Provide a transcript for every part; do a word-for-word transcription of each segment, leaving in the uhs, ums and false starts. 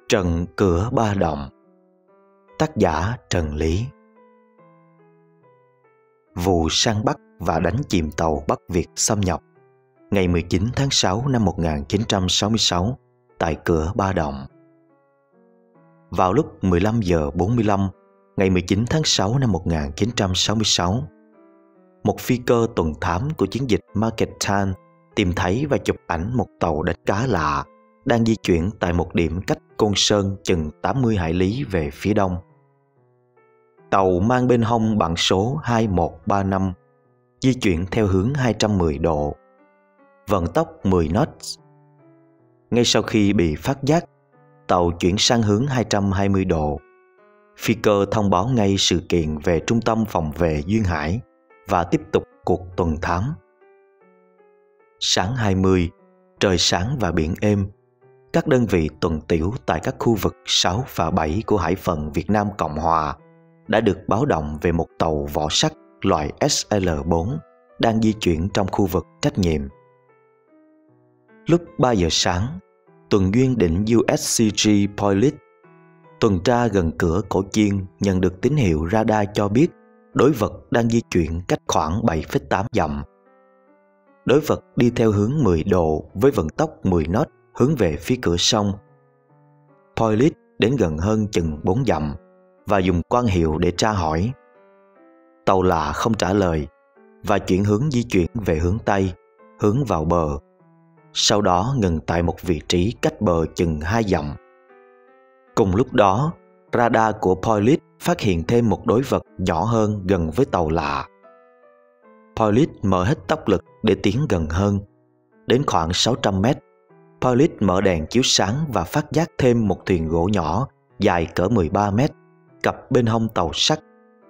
Trận Cửa Ba Động. Tác giả Trần Lý. Vụ săn bắt và đánh chìm tàu Bắc Việt xâm nhập ngày mười chín tháng sáu năm một nghìn chín trăm sáu mươi sáu tại Cửa Ba Động. Vào lúc mười lăm giờ bốn mươi lăm ngày mười chín tháng sáu năm một nghìn chín trăm sáu mươi sáu, một phi cơ tuần thám của chiến dịch Marketan tìm thấy và chụp ảnh một tàu đánh cá lạ đang di chuyển tại một điểm cách Côn Sơn chừng tám mươi hải lý về phía đông. Tàu mang bên hông bảng số hai một ba năm, di chuyển theo hướng hai trăm mười độ, vận tốc mười knots. Ngay sau khi bị phát giác, tàu chuyển sang hướng hai trăm hai mươi độ. Phi cơ thông báo ngay sự kiện về Trung tâm Phòng vệ Duyên Hải và tiếp tục cuộc tuần thám. Sáng hai mươi, trời sáng và biển êm. Các đơn vị tuần tiễu tại các khu vực sáu và bảy của hải phận Việt Nam Cộng Hòa đã được báo động về một tàu vỏ sắt loại S L bốn đang di chuyển trong khu vực trách nhiệm. Lúc ba giờ sáng, tuần duyên đỉnh U S C G Poilus tuần tra gần cửa Cổ Chiên nhận được tín hiệu radar cho biết đối vật đang di chuyển cách khoảng bảy phẩy tám dặm. Đối vật đi theo hướng mười độ với vận tốc mười knot hướng về phía cửa sông. Poilus đến gần hơn chừng bốn dặm và dùng quang hiệu để tra hỏi. Tàu lạ không trả lời và chuyển hướng di chuyển về hướng Tây, hướng vào bờ. Sau đó ngừng tại một vị trí cách bờ chừng hai dặm. Cùng lúc đó, radar của Poilus phát hiện thêm một đối vật nhỏ hơn gần với tàu lạ. Poilus mở hết tốc lực để tiến gần hơn. Đến khoảng sáu trăm mét, Poilus mở đèn chiếu sáng và phát giác thêm một thuyền gỗ nhỏ dài cỡ mười ba mét cập bên hông tàu sắt.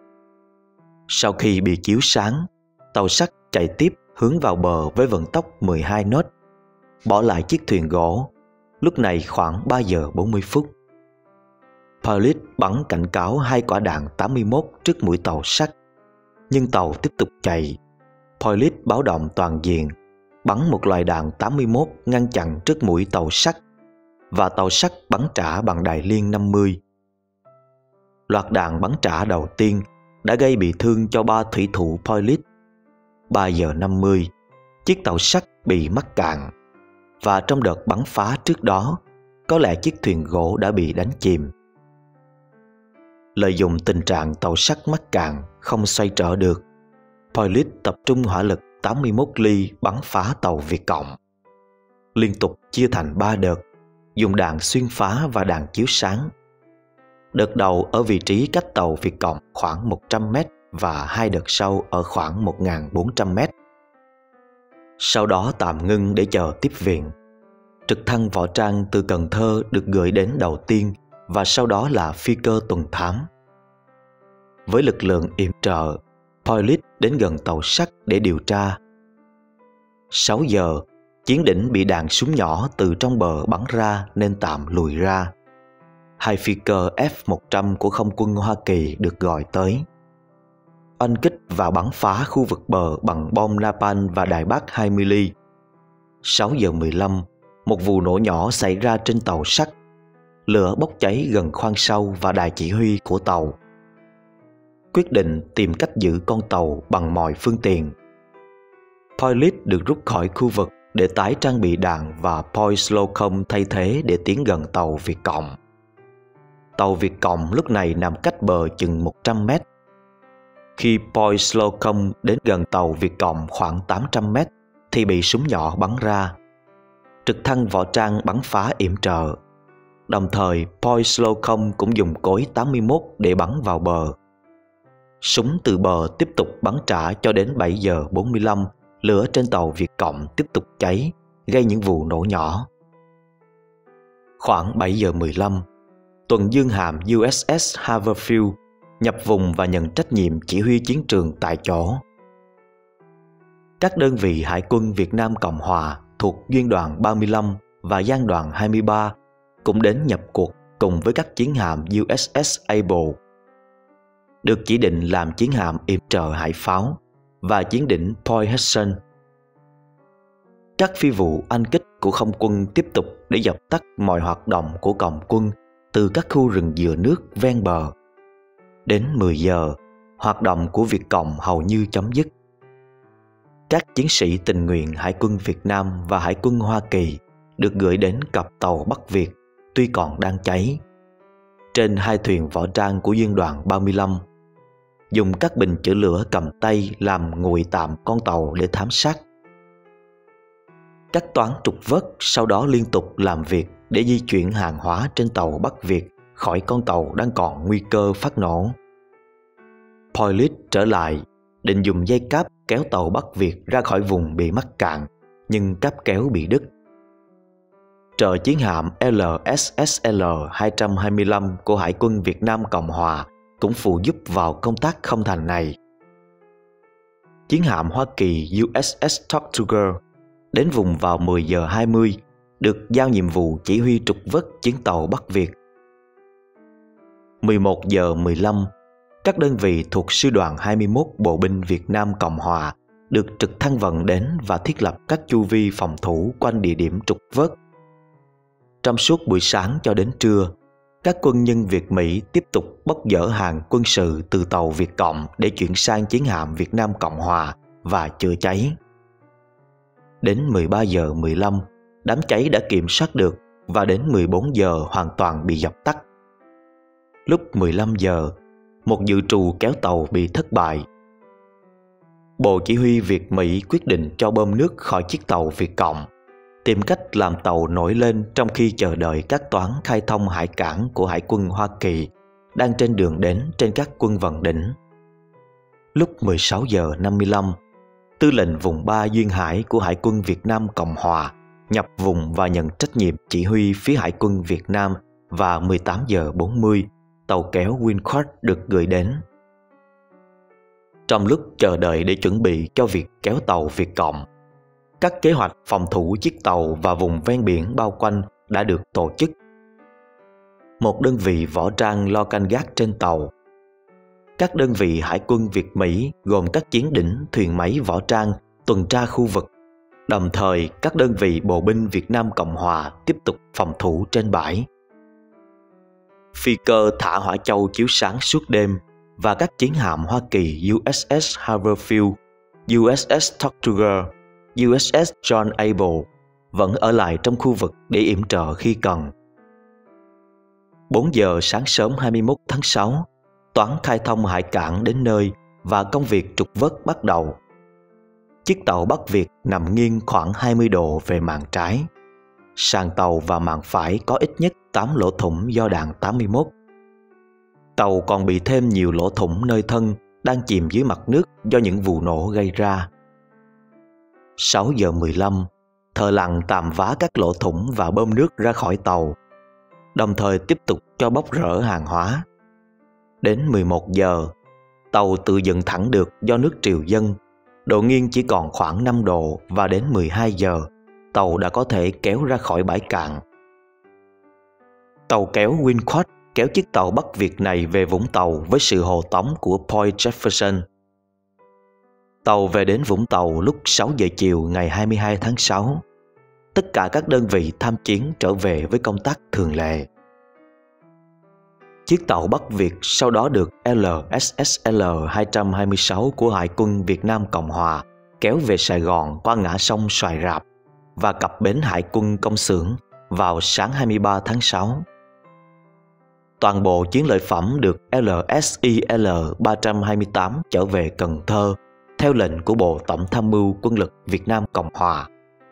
Sau khi bị chiếu sáng, tàu sắt chạy tiếp hướng vào bờ với vận tốc mười hai knot, bỏ lại chiếc thuyền gỗ. Lúc này khoảng ba giờ bốn mươi phút. Poilus bắn cảnh cáo hai quả đạn tám mươi mốt trước mũi tàu sắt, nhưng tàu tiếp tục chạy. Poilus báo động toàn diện, bắn một loài đạn tám mươi mốt ngăn chặn trước mũi tàu sắt, và tàu sắt bắn trả bằng đài liên năm mươi. Loạt đạn bắn trả đầu tiên đã gây bị thương cho ba thủy thủ Poilus. ba giờ năm mươi, chiếc tàu sắt bị mắc cạn, và trong đợt bắn phá trước đó, có lẽ chiếc thuyền gỗ đã bị đánh chìm. Lợi dụng tình trạng tàu sắt mắc cạn không xoay trở được, Poilus tập trung hỏa lực tám mươi mốt ly bắn phá tàu Việt Cộng. Liên tục chia thành ba đợt, dùng đạn xuyên phá và đạn chiếu sáng. Đợt đầu ở vị trí cách tàu Việt Cộng khoảng một trăm mét và hai đợt sau ở khoảng một nghìn bốn trăm mét. Sau đó tạm ngưng để chờ tiếp viện. Trực thăng võ trang từ Cần Thơ được gửi đến đầu tiên và sau đó là phi cơ tuần thám. Với lực lượng yểm trợ, Poilus đến gần tàu sắt để điều tra. sáu giờ, chiến đỉnh bị đạn súng nhỏ từ trong bờ bắn ra nên tạm lùi ra. Hai phi cơ F một trăm của không quân Hoa Kỳ được gọi tới. Oanh kích và bắn phá khu vực bờ bằng bom napalm và đài bác hai mươi ly. sáu giờ mười lăm, một vụ nổ nhỏ xảy ra trên tàu sắt. Lửa bốc cháy gần khoang sau và đài chỉ huy của tàu. Quyết định tìm cách giữ con tàu bằng mọi phương tiện. Poilus được rút khỏi khu vực để tái trang bị đạn và Poi Slocum thay thế để tiến gần tàu Việt Cộng. Tàu Việt Cộng lúc này nằm cách bờ chừng một trăm mét. Khi Poi Slocum đến gần tàu Việt Cộng khoảng tám trăm mét thì bị súng nhỏ bắn ra. Trực thăng võ trang bắn phá yểm trợ. Đồng thời Poi Slocum cũng dùng cối tám mươi mốt để bắn vào bờ. Súng từ bờ tiếp tục bắn trả cho đến bảy giờ bốn mươi lăm, lửa trên tàu Việt Cộng tiếp tục cháy, gây những vụ nổ nhỏ. Khoảng bảy giờ mười lăm, tuần dương hạm U S S Haverfield nhập vùng và nhận trách nhiệm chỉ huy chiến trường tại chỗ. Các đơn vị Hải quân Việt Nam Cộng Hòa thuộc Duyên đoàn ba mươi lăm và Giang đoàn hai mươi ba cũng đến nhập cuộc cùng với các chiến hạm U S S Able, được chỉ định làm chiến hạm yểm trợ hải pháo, và chiến đỉnh Point Hudson. Các phi vụ anh kích của không quân tiếp tục để dập tắt mọi hoạt động của cộng quân từ các khu rừng dừa nước ven bờ. Đến mười giờ, hoạt động của Việt Cộng hầu như chấm dứt. Các chiến sĩ tình nguyện Hải quân Việt Nam và Hải quân Hoa Kỳ được gửi đến cặp tàu Bắc Việt tuy còn đang cháy, trên hai thuyền võ trang của Liên đoàn ba mươi lăm, dùng các bình chữa lửa cầm tay làm nguội tạm con tàu để thám sát. Các toán trục vớt sau đó liên tục làm việc để di chuyển hàng hóa trên tàu Bắc Việt khỏi con tàu đang còn nguy cơ phát nổ. Poilus trở lại, định dùng dây cáp kéo tàu Bắc Việt ra khỏi vùng bị mắc cạn, nhưng cáp kéo bị đứt. Trợ chiến hạm L S S L hai trăm hai mươi lăm của Hải quân Việt Nam Cộng Hòa cũng phụ giúp vào công tác không thành này. Chiến hạm Hoa Kỳ U S S Tortuga đến vùng vào mười giờ hai mươi, được giao nhiệm vụ chỉ huy trục vớt chuyến tàu Bắc Việt. mười một giờ mười lăm, các đơn vị thuộc Sư đoàn hai mươi mốt Bộ binh Việt Nam Cộng Hòa được trực thăng vận đến và thiết lập các chu vi phòng thủ quanh địa điểm trục vớt. Trong suốt buổi sáng cho đến trưa, các quân nhân Việt Mỹ tiếp tục bốc dỡ hàng quân sự từ tàu Việt Cộng để chuyển sang chiến hạm Việt Nam Cộng Hòa và chữa cháy. Đến mười ba giờ mười lăm, đám cháy đã kiểm soát được và đến mười bốn giờ hoàn toàn bị dập tắt. Lúc mười lăm giờ, một dự trù kéo tàu bị thất bại. Bộ Chỉ huy Việt Mỹ quyết định cho bơm nước khỏi chiếc tàu Việt Cộng, tìm cách làm tàu nổi lên trong khi chờ đợi các toán khai thông hải cảng của Hải quân Hoa Kỳ đang trên đường đến trên các quân vận đỉnh. Lúc mười sáu giờ năm mươi lăm, Tư lệnh vùng ba Duyên Hải của Hải quân Việt Nam Cộng Hòa nhập vùng và nhận trách nhiệm chỉ huy phía Hải quân Việt Nam, và mười tám giờ bốn mươi, tàu kéo Winquart được gửi đến. Trong lúc chờ đợi để chuẩn bị cho việc kéo tàu Việt Cộng, các kế hoạch phòng thủ chiếc tàu và vùng ven biển bao quanh đã được tổ chức. Một đơn vị võ trang lo canh gác trên tàu. Các đơn vị Hải quân Việt Mỹ gồm các chiến đỉnh, thuyền máy võ trang tuần tra khu vực. Đồng thời, các đơn vị bộ binh Việt Nam Cộng Hòa tiếp tục phòng thủ trên bãi. Phi cơ thả hỏa châu chiếu sáng suốt đêm, và các chiến hạm Hoa Kỳ U S S Haverfield, U S S Tortuga, U S S John Able vẫn ở lại trong khu vực để yểm trợ khi cần. bốn giờ sáng sớm hai mươi mốt tháng sáu, toán khai thông hải cảng đến nơi và công việc trục vớt bắt đầu. Chiếc tàu Bắc Việt nằm nghiêng khoảng hai mươi độ về mạn trái. Sàn tàu và mạn phải có ít nhất tám lỗ thủng do đạn tám mươi mốt. Tàu còn bị thêm nhiều lỗ thủng nơi thân đang chìm dưới mặt nước do những vụ nổ gây ra. sáu giờ mười lăm, thợ lặn tạm vá các lỗ thủng và bơm nước ra khỏi tàu, đồng thời tiếp tục cho bốc rỡ hàng hóa. Đến mười một giờ, tàu tự dựng thẳng được do nước triều dâng, độ nghiêng chỉ còn khoảng năm độ, và đến mười hai giờ, tàu đã có thể kéo ra khỏi bãi cạn. Tàu kéo Winquart kéo chiếc tàu Bắc Việt này về Vũng Tàu với sự hộ tống của Point Jefferson. Tàu về đến Vũng Tàu lúc sáu giờ chiều ngày hai mươi hai tháng sáu. Tất cả các đơn vị tham chiến trở về với công tác thường lệ. Chiếc tàu Bắc Việt sau đó được L S S L hai trăm hai mươi sáu của Hải quân Việt Nam Cộng Hòa kéo về Sài Gòn qua ngã sông Xoài Rạp và cập bến Hải quân Công xưởng vào sáng hai mươi ba tháng sáu. Toàn bộ chiến lợi phẩm được L S I L ba trăm hai mươi tám trở về Cần Thơ theo lệnh của Bộ Tổng tham mưu Quân lực Việt Nam Cộng Hòa.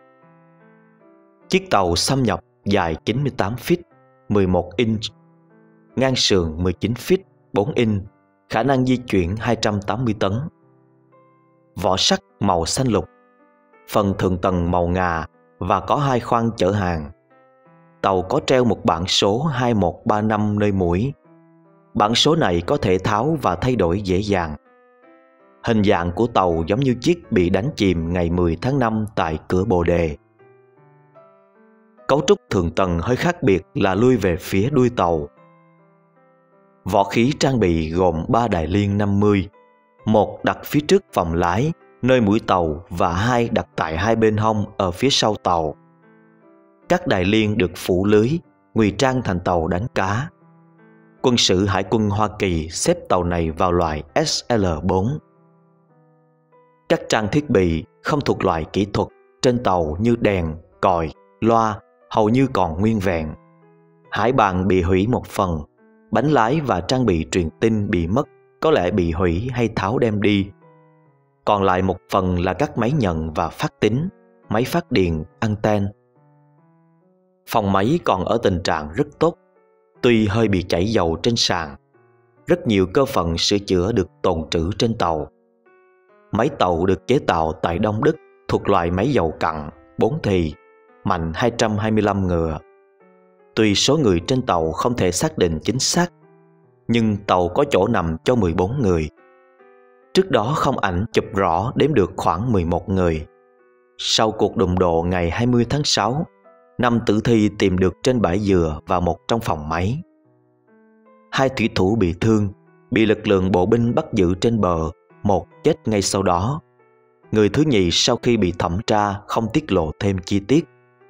Chiếc tàu xâm nhập dài chín mươi tám feet, mười một inch, ngang sườn mười chín feet, bốn inch, khả năng di chuyển hai trăm tám mươi tấn. Vỏ sắt màu xanh lục, phần thượng tầng màu ngà và có hai khoang chở hàng. Tàu có treo một bảng số hai một ba năm nơi mũi. Bảng số này có thể tháo và thay đổi dễ dàng. Hình dạng của tàu giống như chiếc bị đánh chìm ngày mười tháng năm tại cửa Bồ Đề. Cấu trúc thượng tầng hơi khác biệt là lui về phía đuôi tàu. Võ khí trang bị gồm ba đài liên năm mươi, một đặt phía trước phòng lái, nơi mũi tàu, và hai đặt tại hai bên hông ở phía sau tàu. Các đài liên được phủ lưới, ngụy trang thành tàu đánh cá. Quân sự Hải quân Hoa Kỳ xếp tàu này vào loại S L bốn. Các trang thiết bị không thuộc loại kỹ thuật trên tàu như đèn, còi, loa hầu như còn nguyên vẹn. Hải bàn bị hủy một phần, bánh lái và trang bị truyền tin bị mất, có lẽ bị hủy hay tháo đem đi. Còn lại một phần là các máy nhận và phát tín, máy phát điện, anten. Phòng máy còn ở tình trạng rất tốt, tuy hơi bị chảy dầu trên sàn. Rất nhiều cơ phận sửa chữa được tồn trữ trên tàu. Máy tàu được chế tạo tại Đông Đức thuộc loại máy dầu cặn, bốn thì, mạnh hai trăm hai mươi lăm ngựa. Tuy số người trên tàu không thể xác định chính xác, nhưng tàu có chỗ nằm cho mười bốn người. Trước đó không ảnh chụp rõ đếm được khoảng mười một người. Sau cuộc đụng độ ngày hai mươi tháng sáu, năm tử thi tìm được trên bãi dừa và một trong phòng máy. Hai thủy thủ bị thương, bị lực lượng bộ binh bắt giữ trên bờ, một chết ngay sau đó. Người thứ nhì sau khi bị thẩm tra không tiết lộ thêm chi tiết.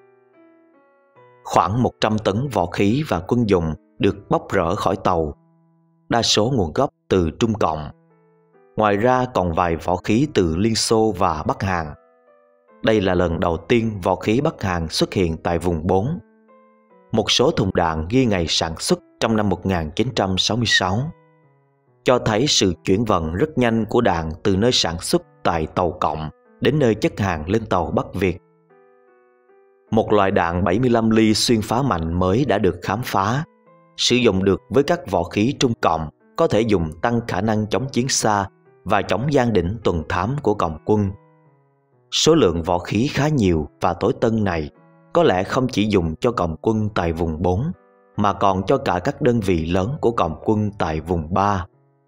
Khoảng một trăm tấn võ khí và quân dụng được bóc rỡ khỏi tàu, đa số nguồn gốc từ Trung Cộng. Ngoài ra còn vài võ khí từ Liên Xô và Bắc Hàn. Đây là lần đầu tiên võ khí Bắc Hàn xuất hiện tại vùng bốn. Một số thùng đạn ghi ngày sản xuất trong năm một nghìn chín trăm sáu mươi sáu, cho thấy sự chuyển vận rất nhanh của đạn từ nơi sản xuất tại tàu Cộng đến nơi chất hàng lên tàu Bắc Việt. Một loại đạn bảy mươi lăm ly xuyên phá mạnh mới đã được khám phá, sử dụng được với các võ khí Trung Cộng, có thể dùng tăng khả năng chống chiến xa và chống gian đỉnh tuần thám của Cộng quân. Số lượng võ khí khá nhiều và tối tân này có lẽ không chỉ dùng cho Cộng quân tại vùng bốn, mà còn cho cả các đơn vị lớn của Cộng quân tại vùng ba.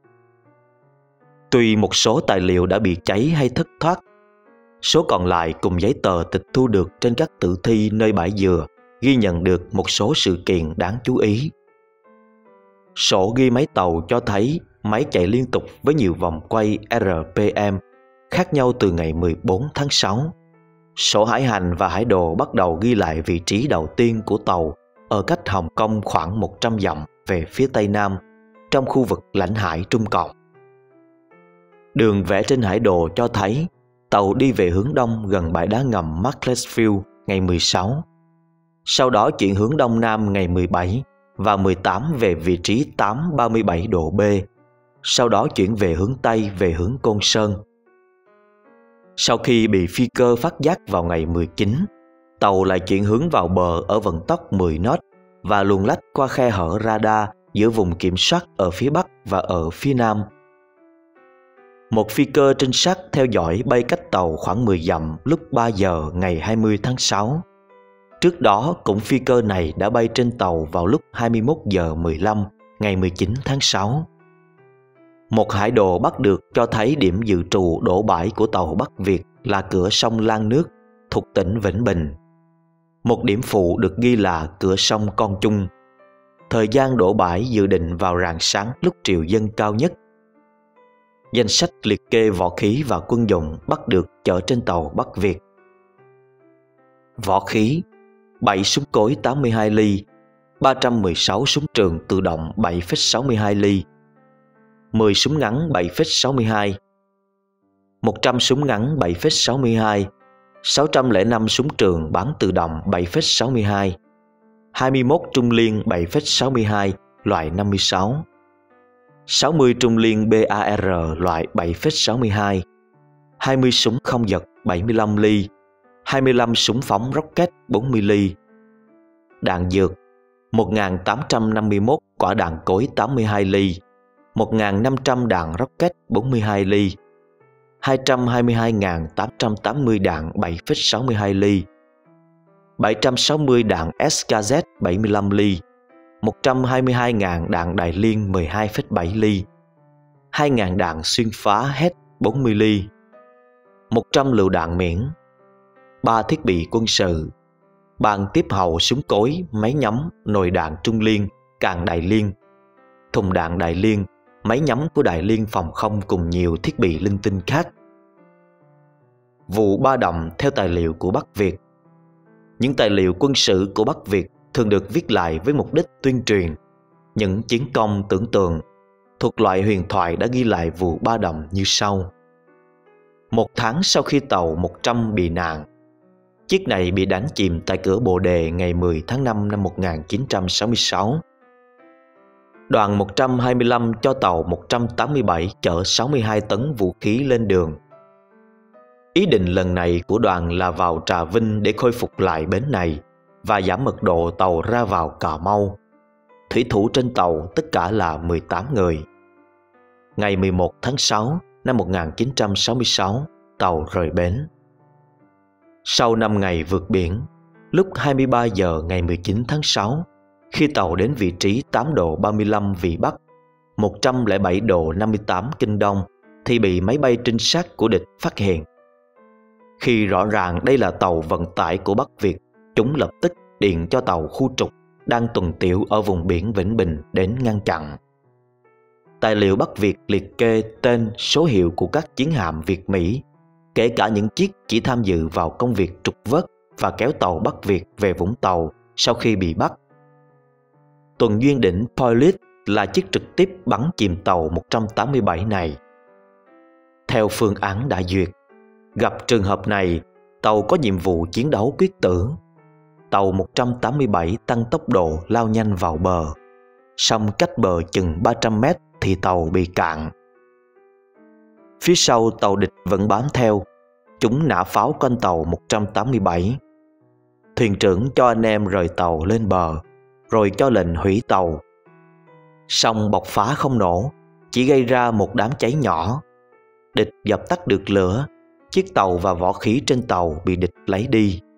Tuy một số tài liệu đã bị cháy hay thất thoát, số còn lại cùng giấy tờ tịch thu được trên các tử thi nơi bãi dừa ghi nhận được một số sự kiện đáng chú ý. Sổ ghi máy tàu cho thấy máy chạy liên tục với nhiều vòng quay R P M khác nhau từ ngày mười bốn tháng sáu. Sổ hải hành và hải đồ bắt đầu ghi lại vị trí đầu tiên của tàu ở cách Hồng Kông khoảng một trăm dặm về phía tây nam, trong khu vực lãnh hải Trung Cộng. Đường vẽ trên hải đồ cho thấy tàu đi về hướng đông gần bãi đá ngầm Macclesfield ngày mười sáu, sau đó chuyển hướng đông nam ngày mười bảy và mười tám về vị trí tám ba mươi bảy độ B, sau đó chuyển về hướng tây về hướng Côn Sơn. Sau khi bị phi cơ phát giác vào ngày mười chín, tàu lại chuyển hướng vào bờ ở vận tốc mười knot và luồn lách qua khe hở radar giữa vùng kiểm soát ở phía bắc và ở phía nam. Một phi cơ trinh sát theo dõi bay cách tàu khoảng mười dặm lúc ba giờ ngày hai mươi tháng sáu. Trước đó cũng phi cơ này đã bay trên tàu vào lúc hai mươi mốt giờ mười lăm ngày mười chín tháng sáu. Một hải đồ bắt được cho thấy điểm dự trù đổ bãi của tàu Bắc Việt là cửa sông Lan Nước thuộc tỉnh Vĩnh Bình. Một điểm phụ được ghi là cửa sông Con Chung. Thời gian đổ bãi dự định vào rạng sáng lúc triều dân cao nhất. Danh sách liệt kê võ khí và quân dụng bắt được chở trên tàu Bắc Việt. Võ khí: bảy súng cối tám mươi hai ly, ba trăm mười sáu súng trường tự động bảy phẩy sáu mươi hai ly, mười súng ngắn bảy phẩy sáu mươi hai, một trăm súng ngắn bảy phẩy sáu mươi hai, sáu trăm lẻ năm súng trường bắn tự động bảy phẩy sáu mươi hai, hai mươi mốt trung liên bảy phẩy sáu mươi hai loại năm mươi sáu, sáu mươi trung liên B A R loại bảy phẩy sáu mươi hai, hai mươi súng không giật bảy mươi lăm ly, hai mươi lăm súng phóng rocket bốn mươi ly. Đạn dược: một nghìn tám trăm năm mươi mốt quả đạn cối tám mươi hai ly, một nghìn năm trăm đạn rocket bốn mươi hai ly, hai trăm hai mươi hai nghìn tám trăm tám mươi đạn bảy phẩy sáu mươi hai ly, bảy trăm sáu mươi đạn S K Z bảy mươi lăm ly, một trăm hai mươi hai nghìn đạn Đại Liên mười hai phẩy bảy ly, hai nghìn đạn xuyên phá H E T bốn mươi ly, một trăm lựu đạn miễn, ba thiết bị quân sự, bàn tiếp hậu súng cối, máy nhắm, nồi đạn Trung Liên, càng Đại Liên, thùng đạn Đại Liên, máy nhắm của Đại Liên phòng không cùng nhiều thiết bị linh tinh khác. Vụ Ba Đầm theo tài liệu của Bắc Việt. Những tài liệu quân sự của Bắc Việt thường được viết lại với mục đích tuyên truyền, Những chiến công tưởng tượng thuộc loại huyền thoại đã ghi lại vụ Ba Đầm như sau. Một tháng sau khi tàu một trăm bị nạn, chiếc này bị đánh chìm tại cửa Bồ Đề ngày mười tháng năm năm một nghìn chín trăm sáu mươi sáu. Đoàn một trăm hai mươi lăm cho tàu một trăm tám mươi bảy chở sáu mươi hai tấn vũ khí lên đường. Ý định lần này của đoàn là vào Trà Vinh để khôi phục lại bến này và giảm mật độ tàu ra vào Cà Mau. Thủy thủ trên tàu tất cả là mười tám người. Ngày mười một tháng sáu năm một nghìn chín trăm sáu mươi sáu, tàu rời bến. Sau năm ngày vượt biển, lúc hai mươi ba giờ ngày mười chín tháng sáu, khi tàu đến vị trí tám độ ba mươi lăm Vĩ Bắc, một trăm lẻ bảy độ năm mươi tám Kinh Đông, thì bị máy bay trinh sát của địch phát hiện. Khi rõ ràng đây là tàu vận tải của Bắc Việt, chúng lập tức điện cho tàu khu trục đang tuần tiễu ở vùng biển Vĩnh Bình đến ngăn chặn. Tài liệu Bắc Việt liệt kê tên, số hiệu của các chiến hạm Việt Mỹ, kể cả những chiếc chỉ tham dự vào công việc trục vớt và kéo tàu Bắc Việt về Vũng Tàu sau khi bị bắt. Tuần duyên đỉnh Poilit là chiếc trực tiếp bắn chìm tàu một trăm tám mươi bảy này. Theo phương án đã duyệt, gặp trường hợp này, tàu có nhiệm vụ chiến đấu quyết tử. Tàu một trăm tám mươi bảy tăng tốc độ lao nhanh vào bờ, song cách bờ chừng ba trăm mét thì tàu bị cạn. Phía sau tàu địch vẫn bám theo, chúng nã pháo quanh tàu một trăm tám mươi bảy. Thuyền trưởng cho anh em rời tàu lên bờ, rồi cho lệnh hủy tàu. Song bộc phá không nổ, chỉ gây ra một đám cháy nhỏ. Địch dập tắt được lửa, chiếc tàu và võ khí trên tàu bị địch lấy đi.